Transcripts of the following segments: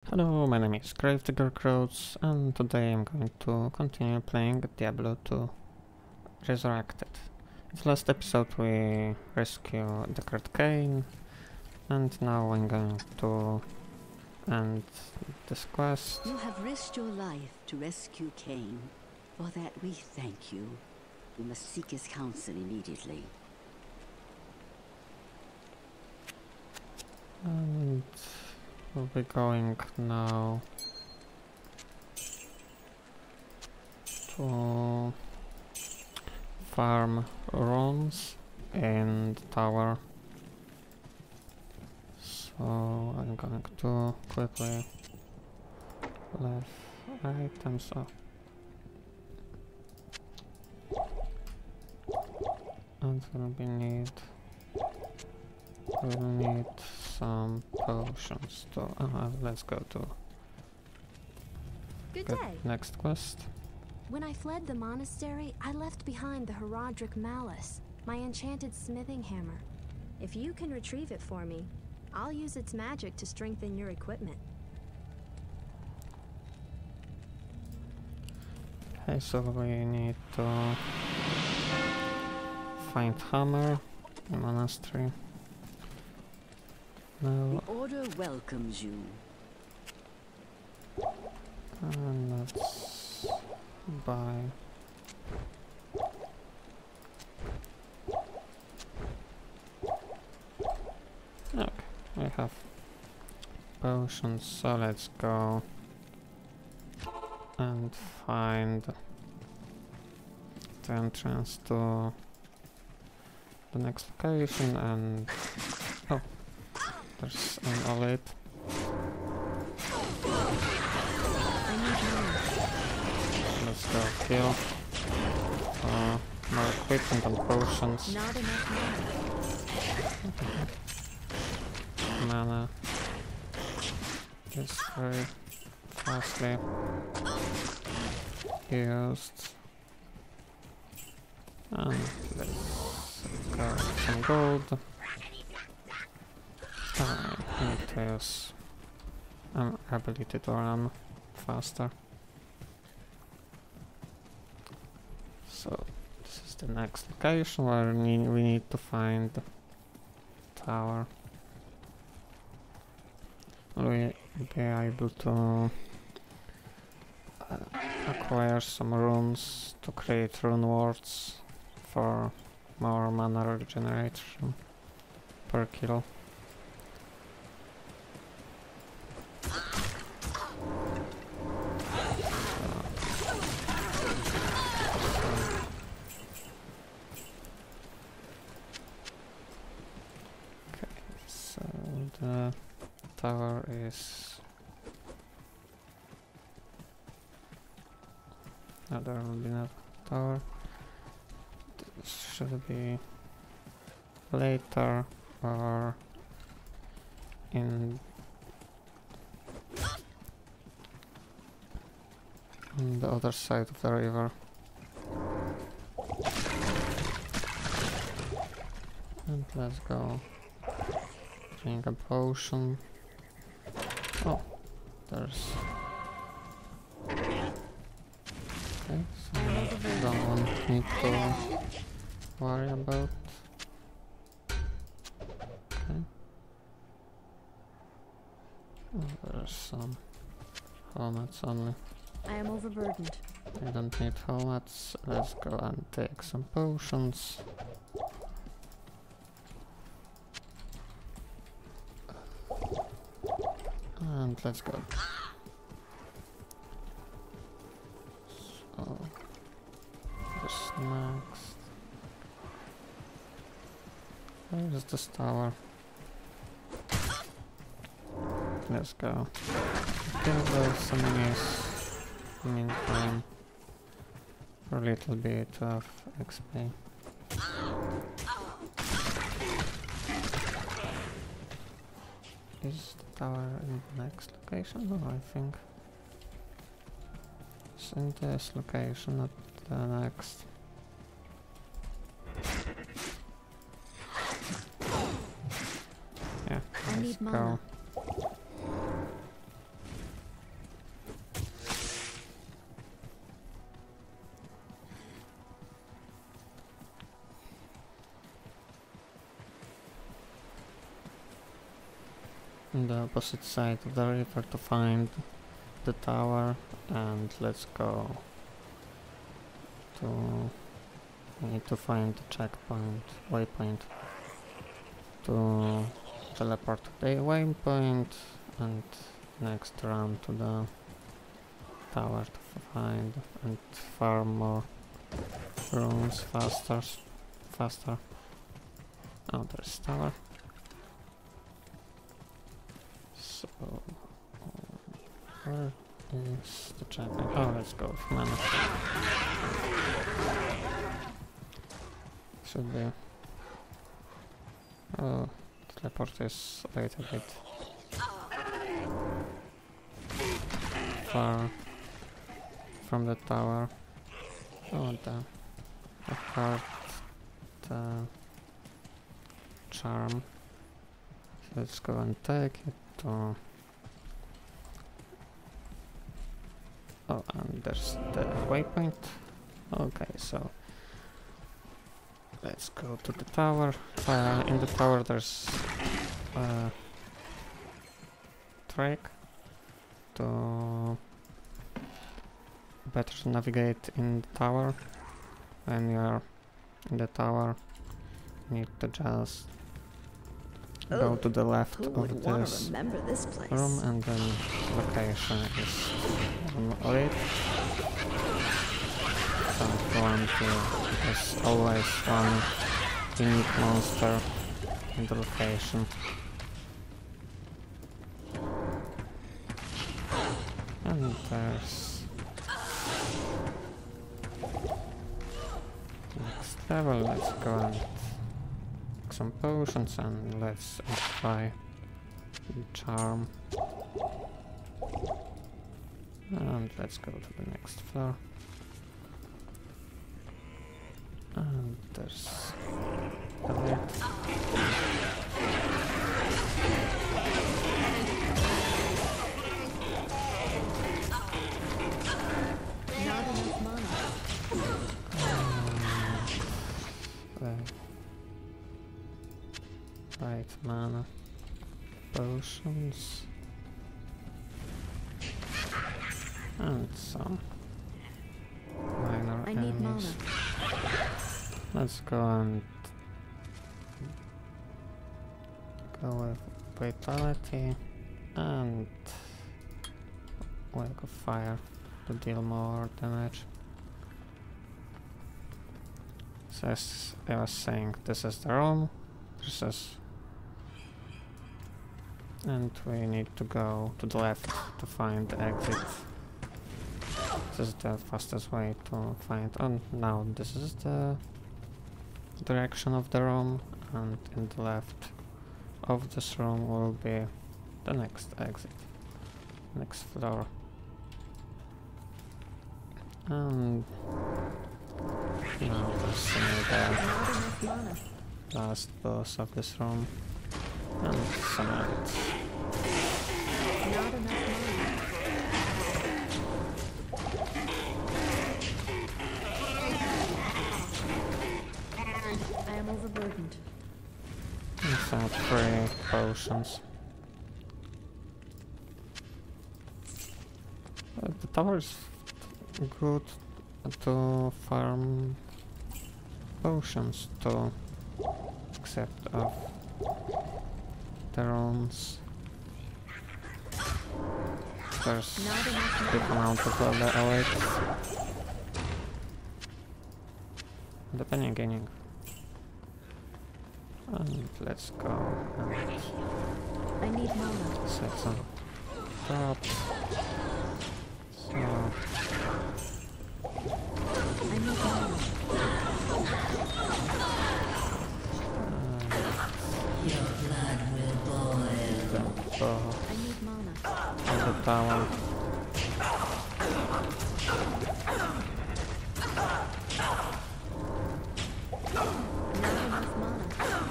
Hello, my name is Gravedigger and today I'm going to continue playing Diablo 2 Resurrected. In the last episode we rescued the Cain, and now I'm going to end this quest. You have risked your life to rescue Cain. For that we thank you. You must seek his counsel immediately. And we'll be going now to farm runes in the tower. So I'm going to quickly leave items up. And we'll need some potions to let's go to Good day. next quest. When I fled the monastery, I left behind the Heraldric Malice, my enchanted smithing hammer. If you can retrieve it for me, I'll use its magic to strengthen your equipment. Okay, so we need to find hammer in monastery. Now, The order welcomes you. and let's buy. Okay, we have potions, so let's go and find the entrance to the next location. And oh, there's an elite. Let's go kill. More equipment and potions. Not enough Mana is very fastly used. And let's go with some gold. I need to use an ability to run faster. So this is the next location where we need to find the tower. We'll be able to acquire some runes to create rune wards for more mana regeneration per kill. So the tower is... No, there will be no tower. This should be later or on the other side of the river. And let's go drink a potion. Oh, there's... Okay, so I don't need to worry about. Okay. Oh, there's some helmets only. I am overburdened. I don't need helmets. Let's go and take some potions. And let's go. So, what's next? Where is this tower? Let's go. Kill those enemies. Meantime, for a little bit of XP. Is the tower in the next location? No, I think it's in this location, not the next. Yeah, I let's need go. mana. on the opposite side of the river to find the tower, and let's go to... we need to find the checkpoint, waypoint, to teleport to the waypoint, and next run to the tower to find and farm more runes faster. Oh, there's tower. So, where is the checkpoint? Oh, let's go with mana. Should be. Oh, teleport is a little bit far from the tower. Oh, the heart, the charm. So let's go and take it to... oh, and there's the waypoint. Okay, so let's go to the tower. In the tower there's a track to better navigate in the tower. When you're in the tower, you need to just go to the left of this room, and then location is on it. So if you want to, there's always one unique monster in the location. And there's next level. Let's go and take some potions and let's try the charm. And let's go to the next floor. And there's a lid. Right, mana, potions, and some minor enemies. Let's go and go with vitality and wake of fire to deal more damage. So as I was saying, this is the room. This is, and we need to go to the left to find the exit. This is the fastest way to find. Oh, now this is the direction of the room, and in the left of this room will be the next exit, next floor. And now we're seeing the last boss of this room, and some lights. I am overburdened. And some 3 potions. The tower is good to farm potions too, except of the runes. There's a big amount of level awaits. Depending gaining. And let's go and I need mana. set some traps. So I need mana. Your blood will boil. I need mana. On the tower. Not enough mana.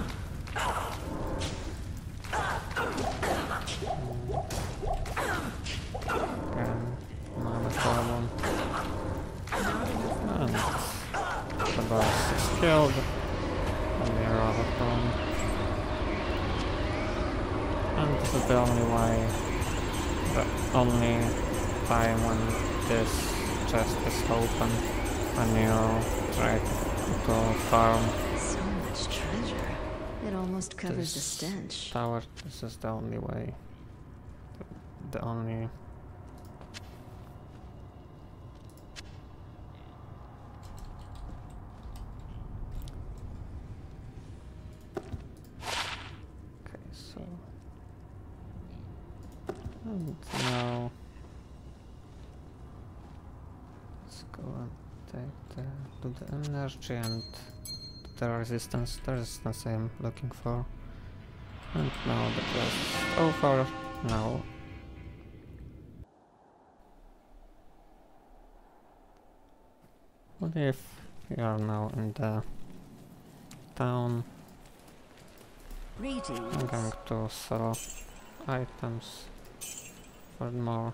Again, mana problem. And the boss is killed. And we are overcome. And And this is the only way, the only time when this chest is open, when you try to farm So much treasure. It almost covers the this stench. tower. This is the only way. The only... Okay, so... And now... Let's go and take the... do the energy and the resistance. The resistance I'm looking for. And now the quest is over. Now... What if we are now in the town? Greetings. I'm going to sell items for more,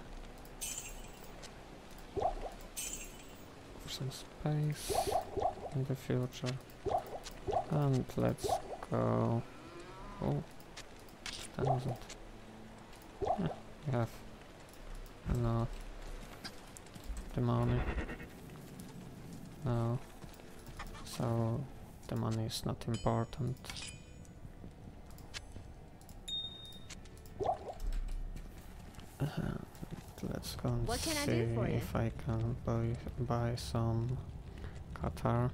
for some space in the future. And let's go. Oh, 1,000. Yeah, we have the money. No, so the money is not important. Let's go and What can I see do for you? if I can buy some Qatar.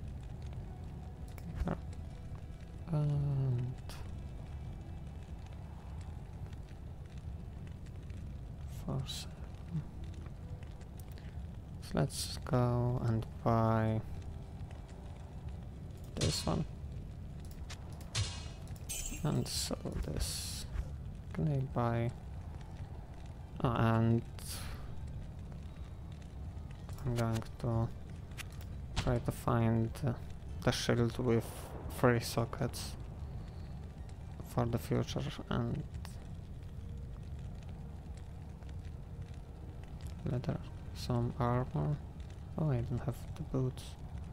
And for 7. So let's go and buy this one. And so this. Can I buy? Oh, and I'm going to try to find the shield with 3 sockets for the future, and leather, some armor. Oh, I don't have the boots.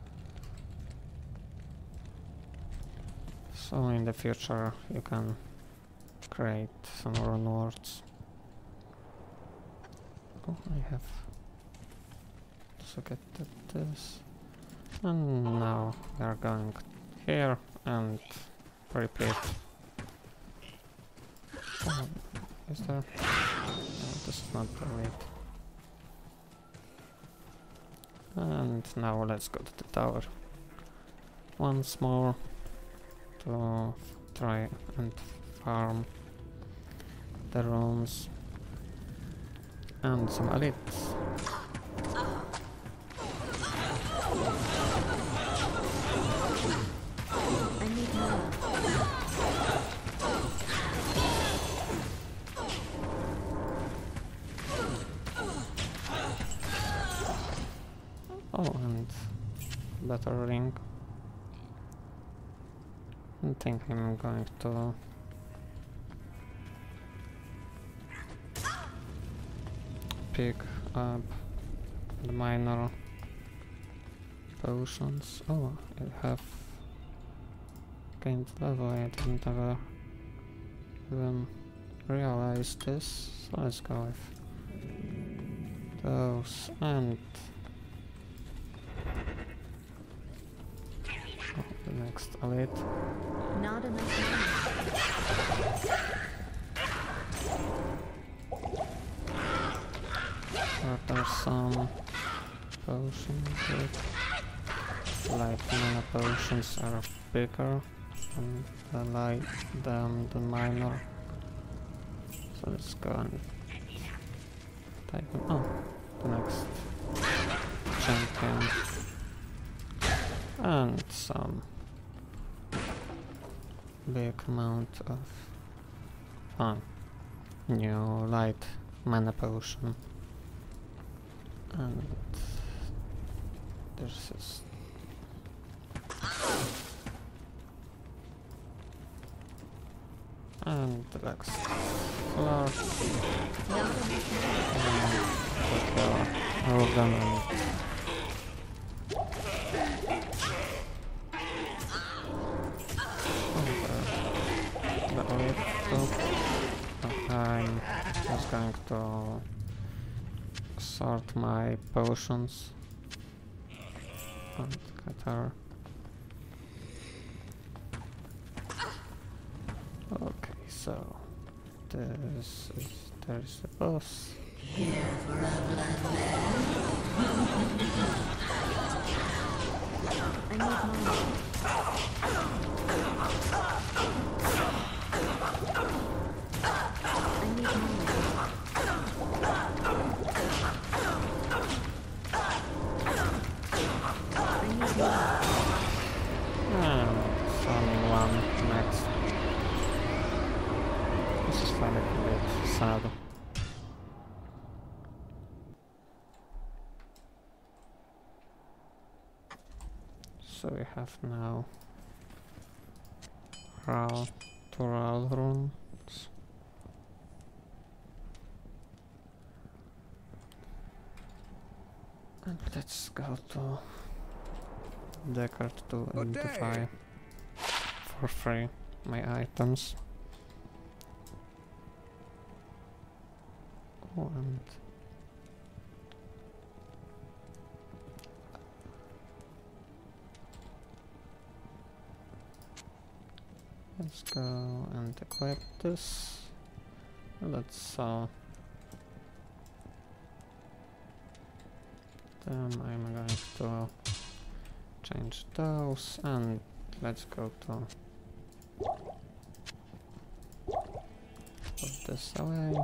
So in the future you can create some rune words. Oh, I have to get this. And now we are going here and repeat. Oh, is there? No, this is not the way. And now let's go to the tower once more to try and farm the runes and some elites. I need more. Oh, and better ring. I think I'm going to pick up the minor potions. Oh, I have gained level. I didn't ever even realize this. So let's go with those and the next elite. Not enough money. There's some potions with light mana potions are bigger than the minor. So let's go and type in, oh, the next champion. And some big amount of new light mana potion. And there's this. And the next floor. And move them and the elite. to sort my potions and get her. Okay, so there's the boss. I need more. It's only one next. This is kind of a bit sad. So we have now two RAL runes. And let's go to Deckard to identify for free my items. Oh, and let's go and equip this. Let's them. I'm going to change those and let's go to put this away.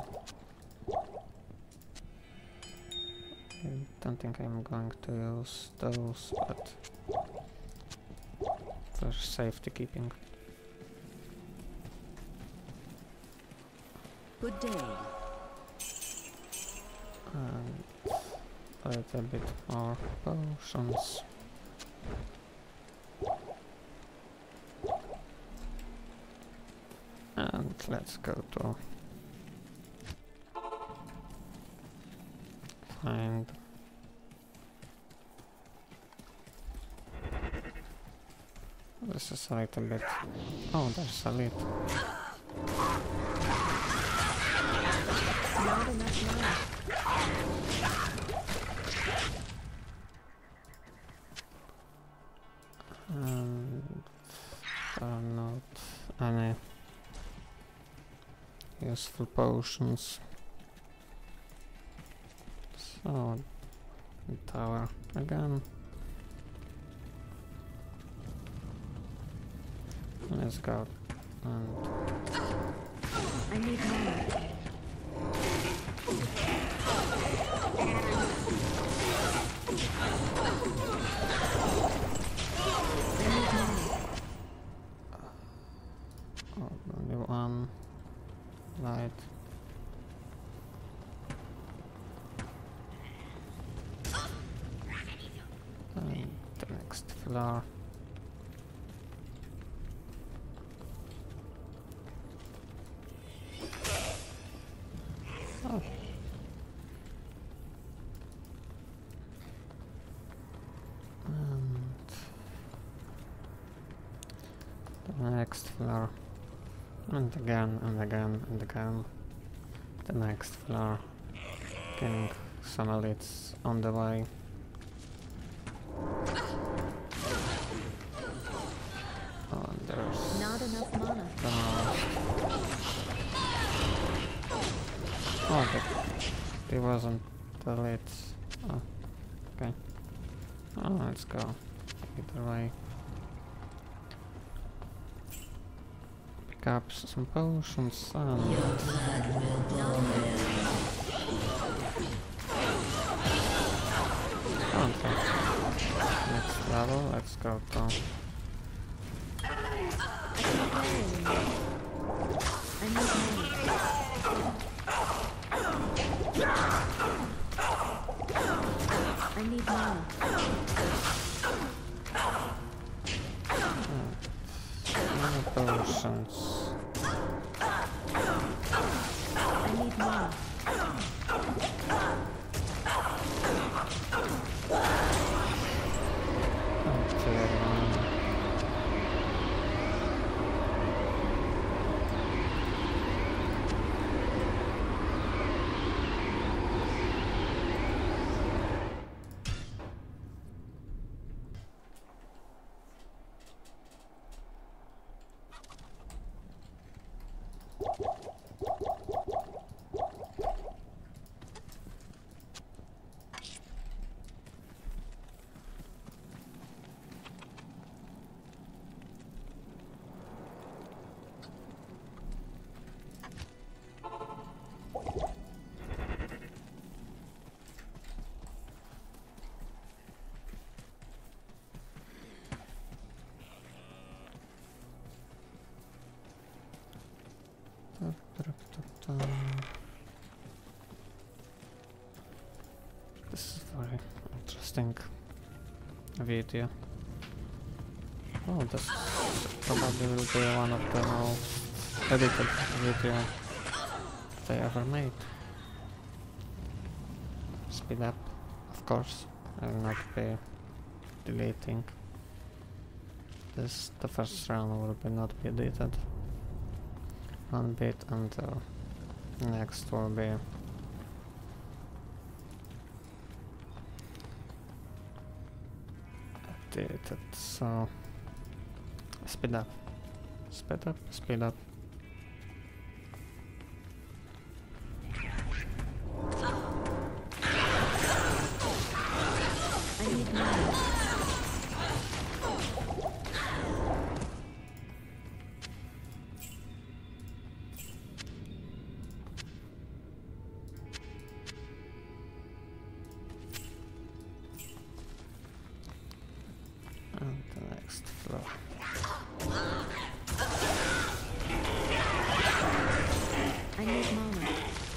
I don't think I'm going to use those, but for safety keeping. Good day. And a little bit more potions. And let's go to find this is a little bit. Oh, there's a lid. Not enough money. And there are not any useful potions. So, the tower again. Let's go. And I need money. oh, only one light. And the next floor. Oh. And the next floor. And again and again and again. The next floor. Getting some elites on the way. Oh, and there's Not enough mana. Oh, but it wasn't the elites. Oh, okay. Oh, let's go either way. Pick up some potions and okay. Next level, let's go to I need money. I need money. potions. I need money. This is very interesting video. Oh, this probably will be one of the most edited video they ever made. Speed up, of course. I will not be deleting this. The first run will be not be deleted one bit, and the next will be deleted. So speed up, speed up, speed up. And the next floor. I need mana.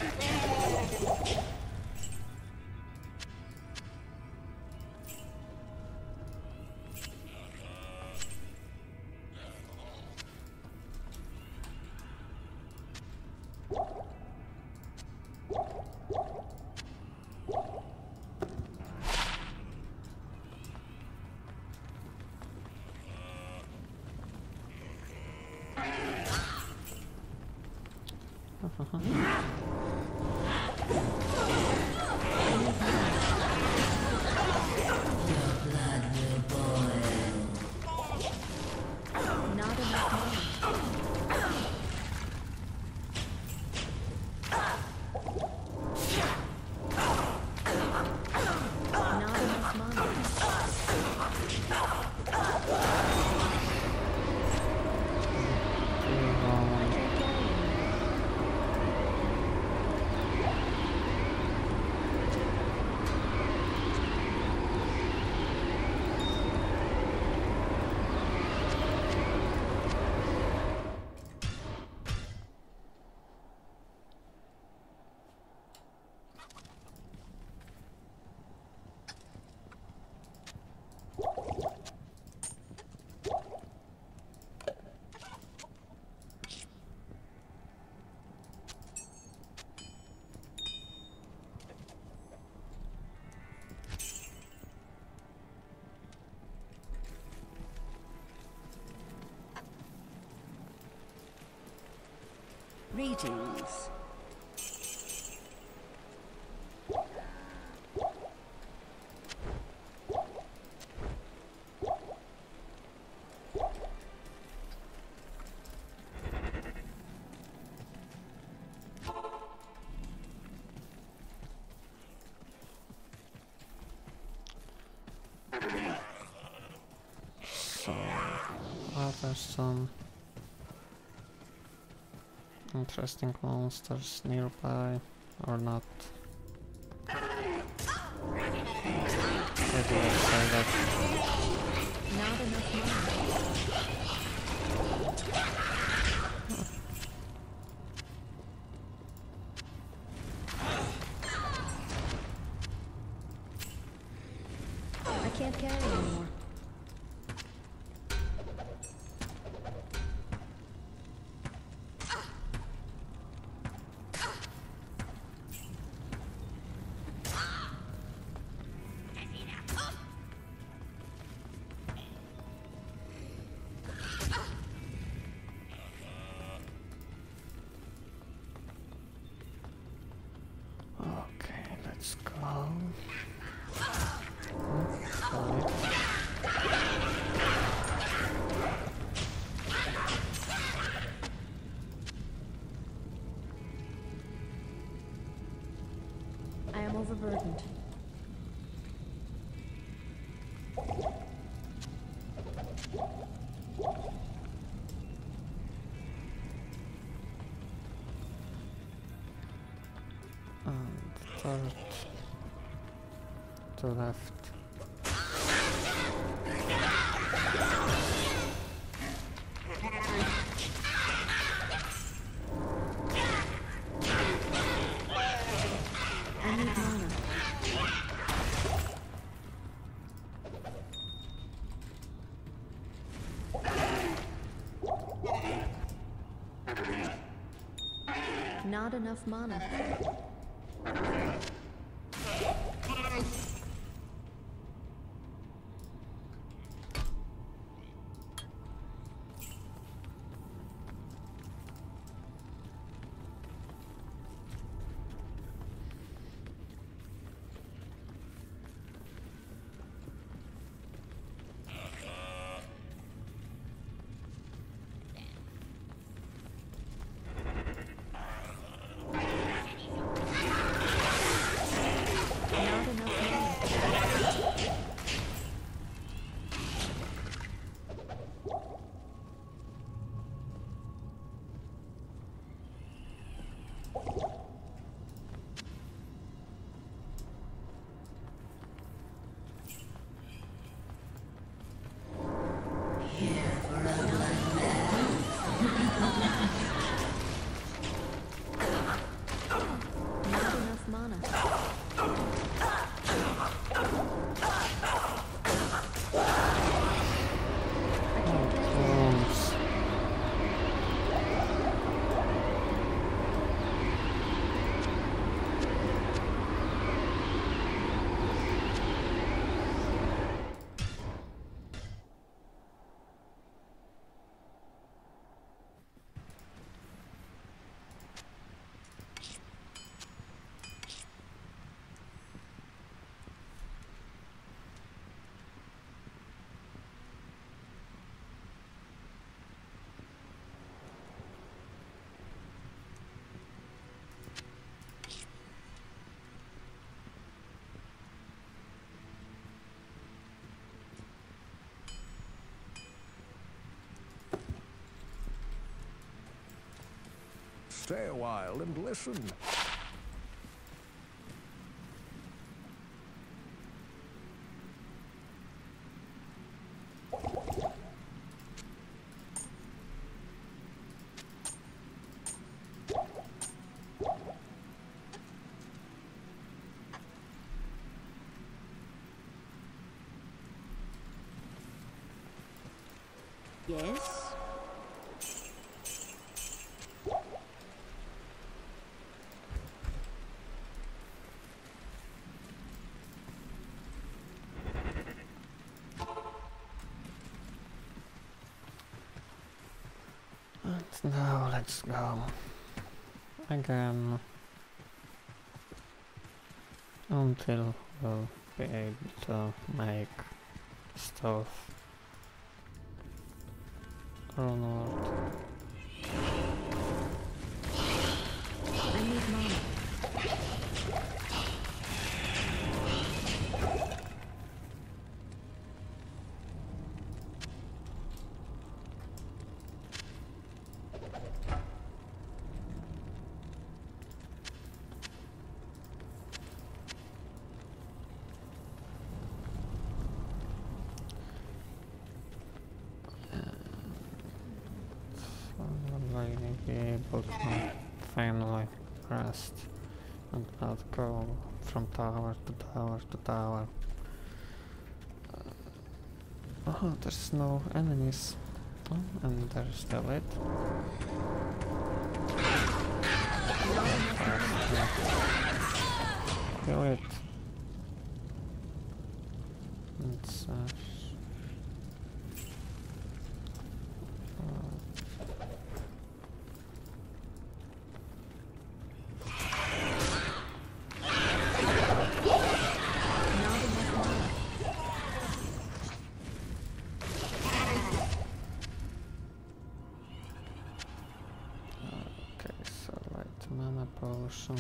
Greetings. So, are there some interesting monsters nearby or not? Maybe I'll say that. Not enough mana. I can't carry anymore. Okay, let's go. Sorry. I am overburdened. And third to left. I need mana. Not enough mana. Stay a while and listen. Yes? And now let's go again until we'll be able to make stuff onward. I need mana. Be able to finally rest and not go from tower to tower to tower. Oh, there's no enemies. Oh, and there's the lid. Kill it. It's mana potion.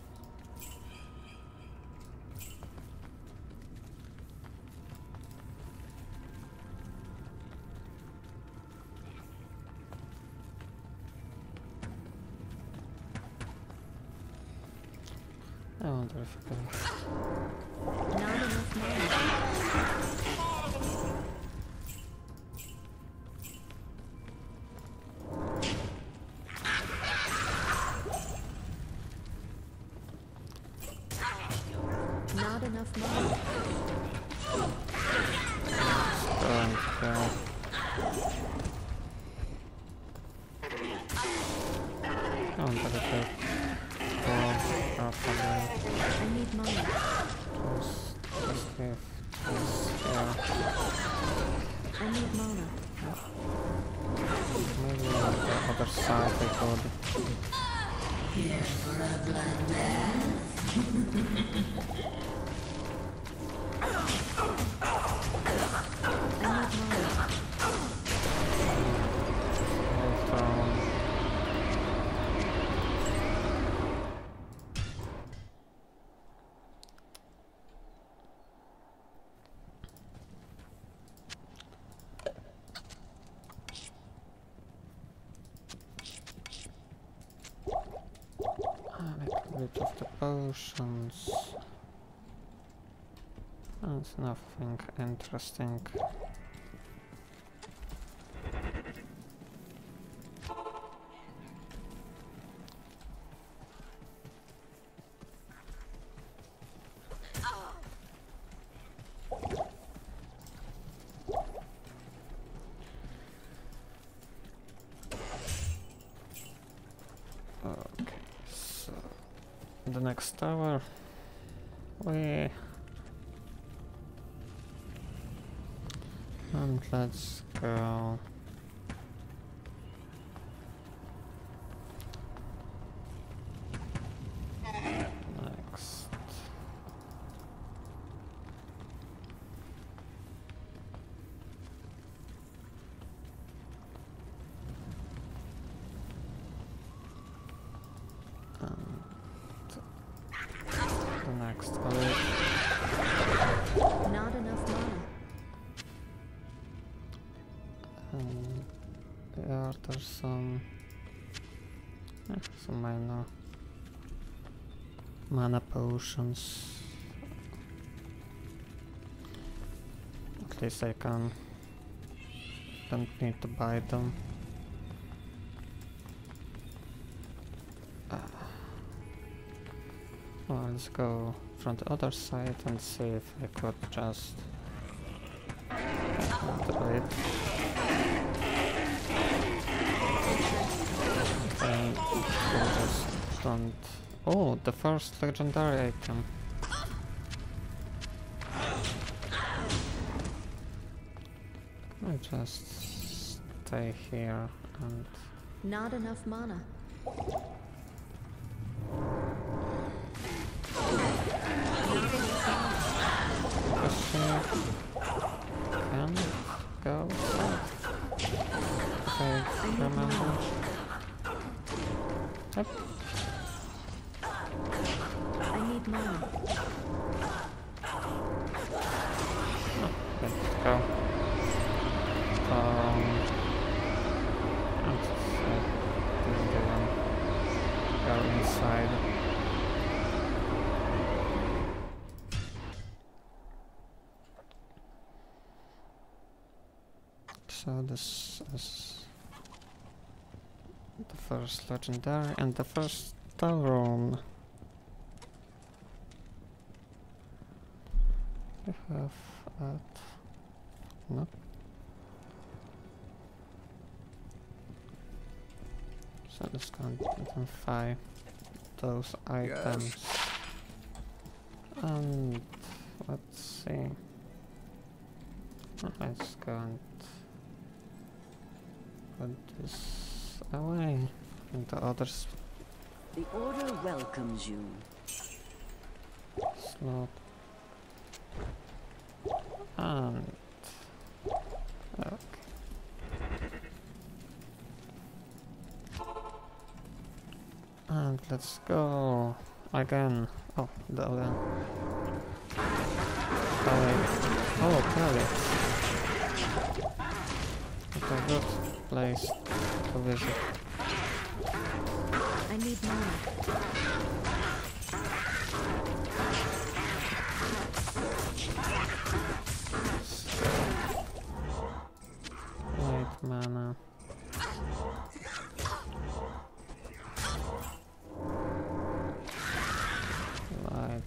I wonder if I can. Not enough mana. Not enough mana. I wonder if I probably. I need mana. Just leave this here. I need mana. Maybe on the other side I could. I need mana. Later on. A little bit of the potions. And nothing interesting. Okay, so the next tower we and let's go next. The next color. Not enough mana. And yeah, there's some minor mana potions. At least I don't need to buy them. Well, let's go from the other side and see if I could just do it. I just don't. Oh, the first legendary item. I just stay here and Not enough mana. can go south. If I remember. Yep. I need mana. Let's go. Go inside. So this is the first legendary and the first town. We have that. No. So let's go and identify those items. And let's see. Let's go and put this away. And the others The Order welcomes you. slot. And okay. And let's go again. Oh, the other. Oh, pellets. It's a good place to visit. I need mana. White mana. Light.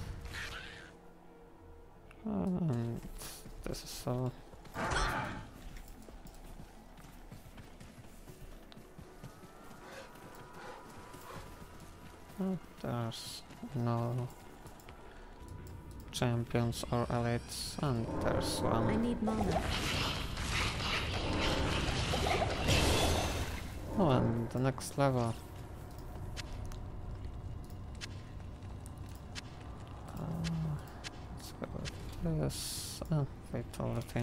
And this is all. Oh, there's no champions or elites, and there's I one. need mana. Oh, and the next level. Let's go with this. Fatality.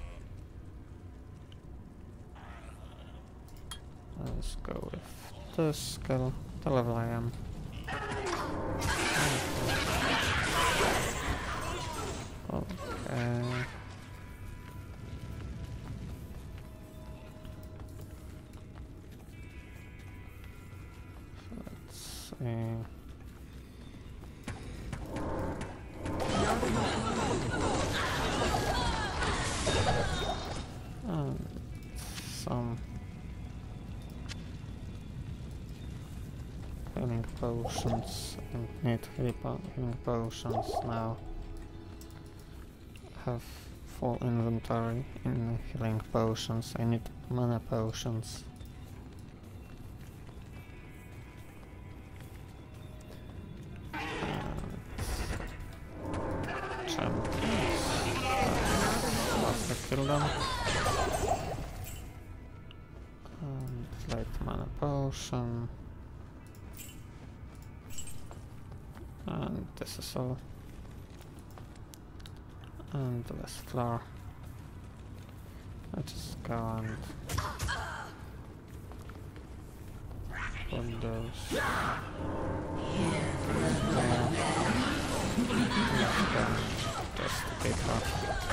Let's go with this skill. The level I am. Okay. Let's see. And some healing potions. I need healing potions now. Have full inventory in healing potions. I need mana potions. Champions. Must have killed them. And light mana potion. And this is all. And the last floor. I just go and put those there. Let's go just pick up.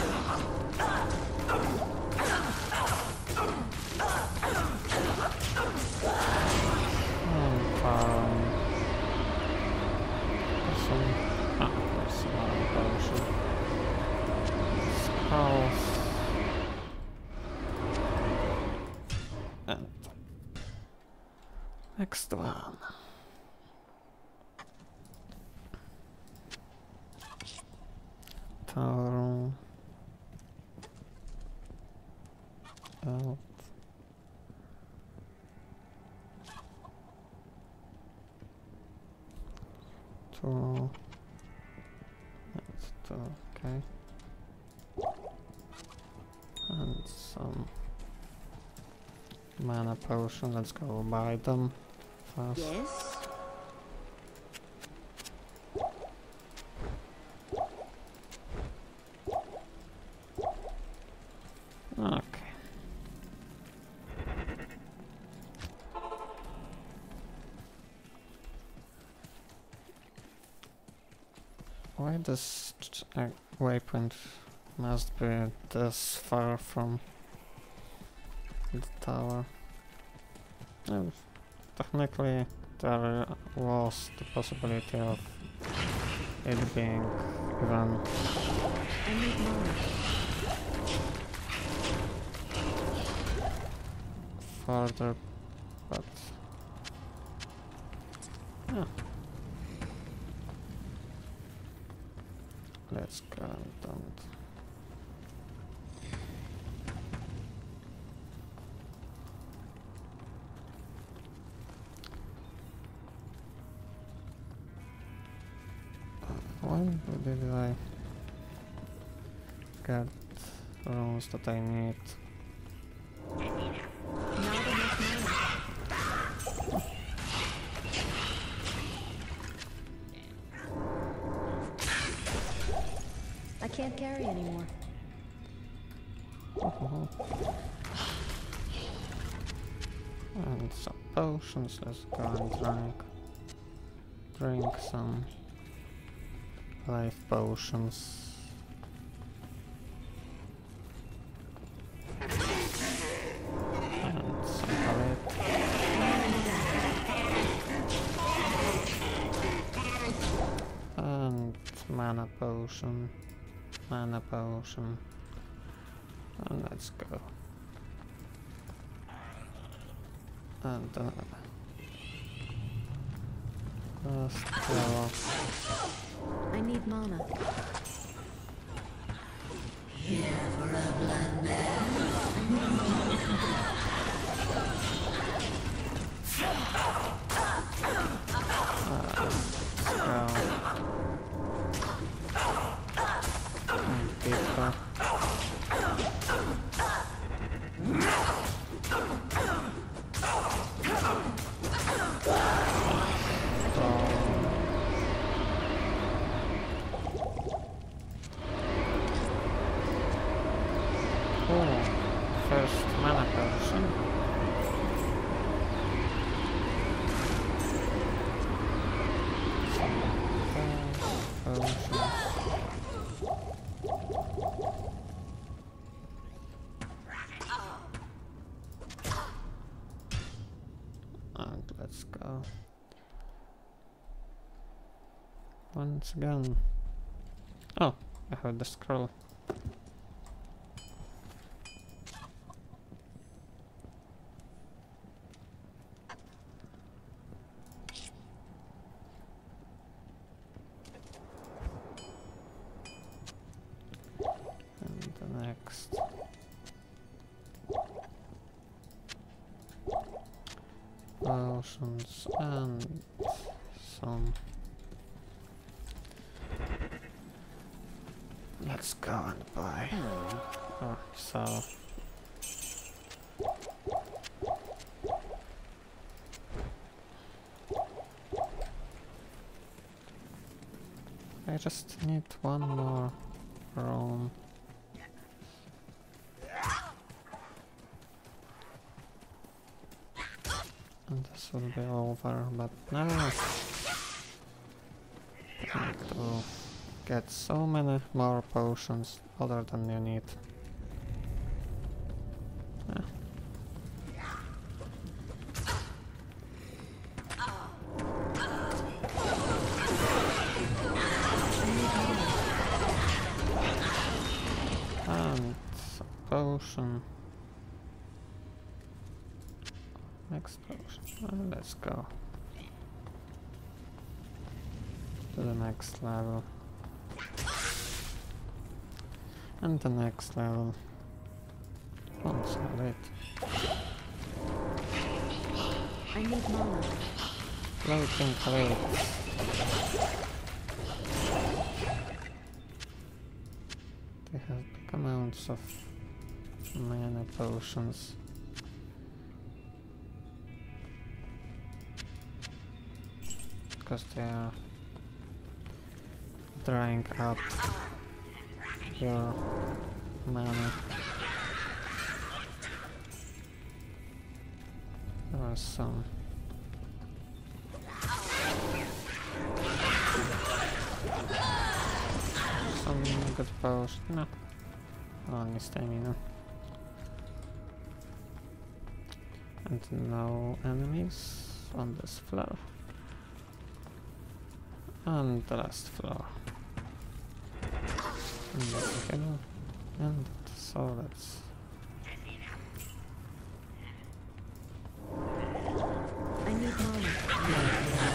And there's some potion. And next one. Tower out. Two. That's two, okay. And some mana potion. Let's go buy them first. Yes? Okay. Why this waypoint must be this far from the tower? Oh, technically there was the possibility of it being even I need mana. further, but yeah. Let's go and when did I get runes that I need? Not enough mana. I can't carry anymore. And some potions. Let's go and drink some life potions. And some palette. And mana potion. Mana potion. And let's go. And last level. I need mana. Let's go. once again. Oh, I heard the scroll. And the next. Potions and some. Let's go and buy. Oh, so. I just need one more room. And this will be over, but now I need to get so many more potions other than you need. Ah. And a potion. Next potion. Let's go to the next level. And the next level. Oh, so late. I need mana. Floating crates. They have big amounts of mana potions. Because they are drying up your mana. There are some. Some good potions. No. Only stamina. And no enemies on this floor. And the last floor. And that's the hill. And so let's. I need mana.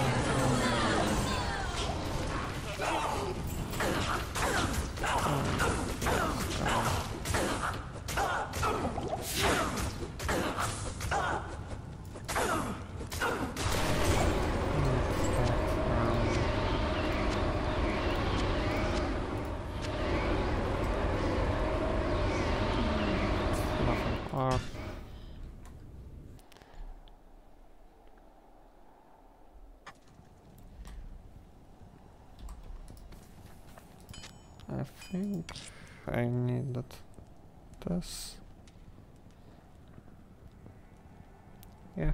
Or I think I needed this. Yeah.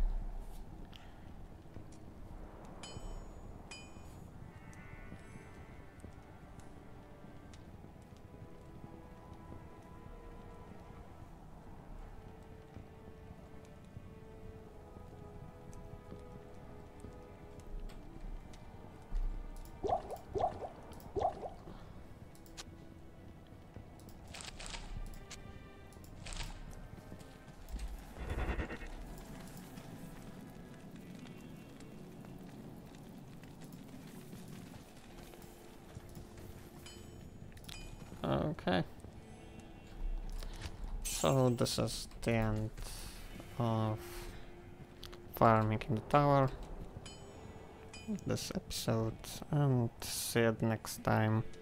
Okay. So this is the end of farming in the tower. This episode, and see you next time.